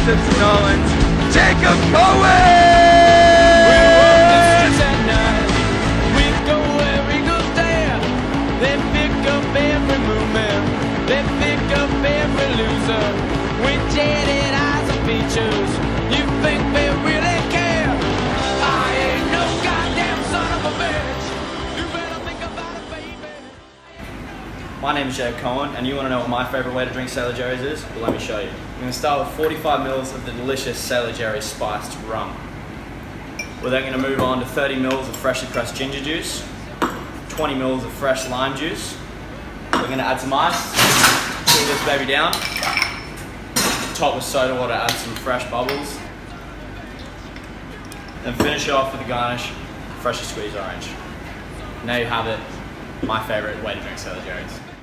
of St. Albans, Jacob Cohen! We walk the streets at night, we go where we go there. They pick up every movement, they pick up every loser. With jaded eyes and features, you think they really care? I ain't no goddamn son of a bitch. You better think about it, baby. My name is Jacob Cohen, and you want to know what my favourite way to drink Sailor Jerry's is? Well, let me show you. I'm going to start with 45 mils of the delicious Sailor Jerry's spiced rum. We're then going to move on to 30 mils of freshly pressed ginger juice, 20 mils of fresh lime juice. We're going to add some ice, cool this baby down, top with soda water, add some fresh bubbles, then finish off with a garnish, freshly squeezed orange. There you have it, my favourite way to drink Sailor Jerry's.